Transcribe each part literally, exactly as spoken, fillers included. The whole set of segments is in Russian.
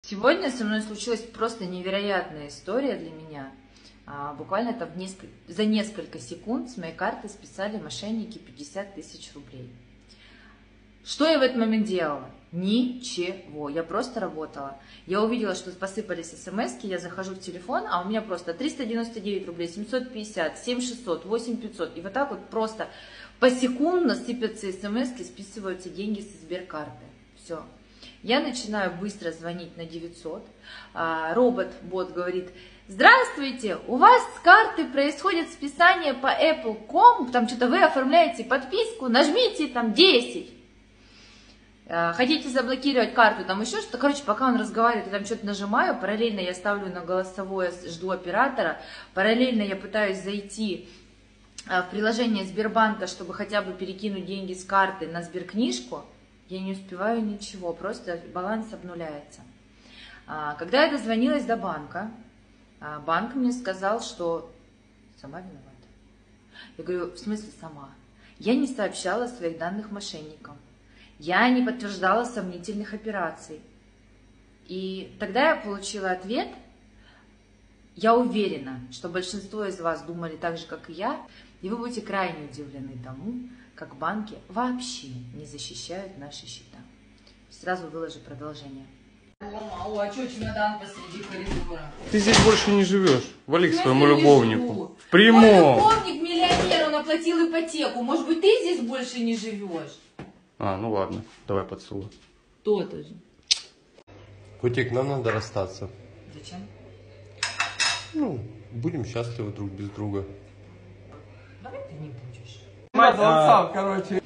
Сегодня со мной случилась просто невероятная история для меня. А, буквально это в несколько, за несколько секунд с моей карты списали мошенники пятьдесят тысяч рублей. Что я в этот момент делала? Ничего. Я просто работала. Я увидела, что посыпались смс-ки, я захожу в телефон, а у меня просто триста девяносто девять рублей, семьсот пятьдесят, семь тысяч шестьсот, восемь тысяч пятьсот. И вот так вот просто посекундно сыпятся смс-ки, списываются деньги со Сберкарты. Все. Я начинаю быстро звонить на девятьсот. Робот-бот говорит: здравствуйте, у вас с карты происходит списание по Apple точка ком, там что-то вы оформляете подписку, нажмите там десять. Хотите заблокировать карту, там еще что-то. Короче, пока он разговаривает, я там что-то нажимаю, параллельно я ставлю на голосовое, жду оператора, параллельно я пытаюсь зайти в приложение Сбербанка, чтобы хотя бы перекинуть деньги с карты на Сберкнижку. Я не успеваю ничего, просто баланс обнуляется. Когда я дозвонилась до банка, банк мне сказал, что сама виновата. Я говорю: в смысле сама? Я не сообщала своих данных мошенникам. Я не подтверждала сомнительных операций. И тогда я получила ответ: я уверена, что большинство из вас думали так же, как и я, и вы будете крайне удивлены тому, как банки вообще не защищают наши счета. Сразу выложу продолжение. О, а что чемодан посреди коридора? Ты здесь больше не живешь. Вали к своему любовнику. В Мой прямом. любовник миллионер, он оплатил ипотеку. Может быть, ты здесь больше не живешь? А, ну ладно, давай поцелуй. То-то же. Котик, нам надо расстаться. Зачем? Ну, будем счастливы друг без друга. Давай ты не будешь. Мать отца, короче.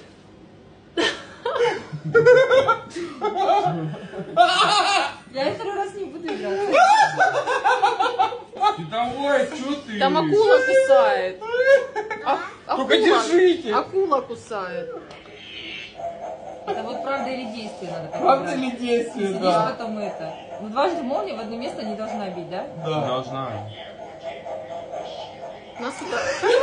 Я второй раз не буду играть. Давай, что ты? Там акула кусает. А, Только акула, держите. Акула кусает. Это вот правда или действие надо так Правда играть. ли действие, Сидишь да? потом это. Ну дважды молния в одно место не должна бить, да? Да. Должна. Нас сюда.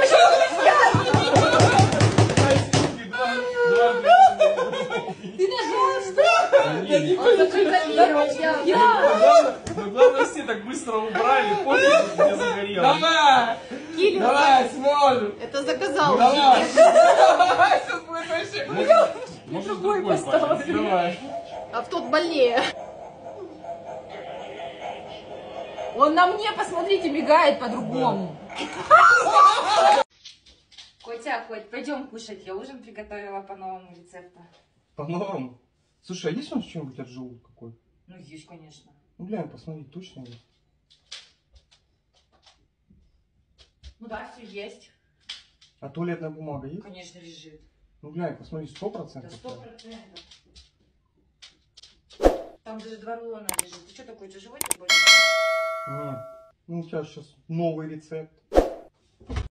Ты нажал, что? Я не Он законтролировал. Я. Ну главное, все так быстро убрали, пофиг, где загорелось. Давай! Килин, Давай, сможем! это заказал. Давай! Сейчас будет вообще... Может, другой поставить. Давай. А в тот больнее. Он на мне, посмотрите, мигает по-другому. Котя, Коть, пойдем кушать. Я ужин приготовила по новому рецепту. По-новому? Слушай, а есть у нас что-нибудь от желудка какой? Ну, есть, конечно. Ну, глянь, посмотри, точно есть. Ну да, все есть. А туалетная бумага есть? Конечно, лежит. Ну, глянь, посмотри, сто Да процентов. сто процентов. Там даже два рулона лежит. Ты что такой, что животик больше? Нет. Ну, у тебя сейчас новый рецепт.